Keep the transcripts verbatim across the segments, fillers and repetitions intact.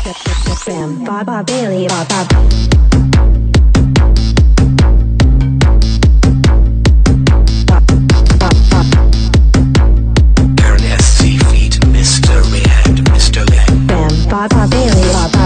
Bam, ba ba Billy ba ba. Karen S C feat. Mister Rehab, Mister Gang. Bam, ba ba Billy ba ba.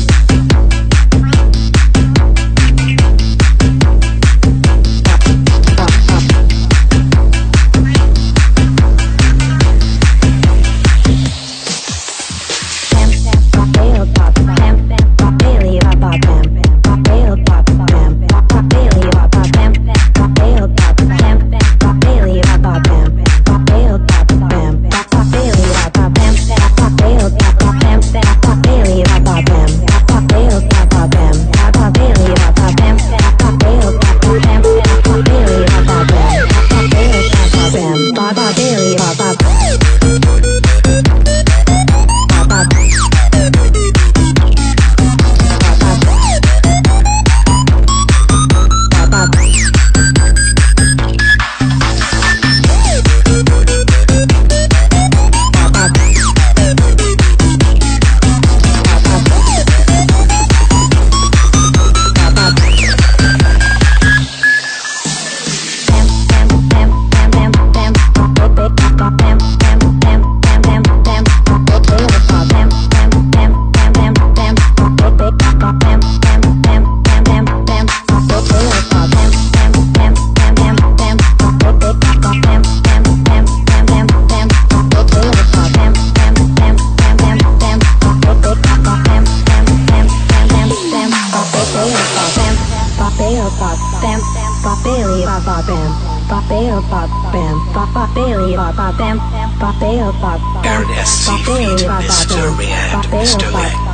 Karen S C feat. Mister Rehab, Mister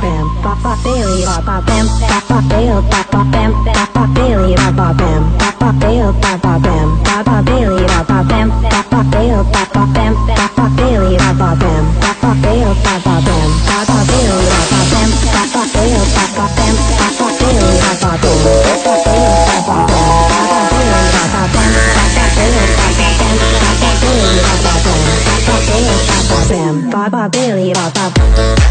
Gang. Bam, ba ba Billy ba ba.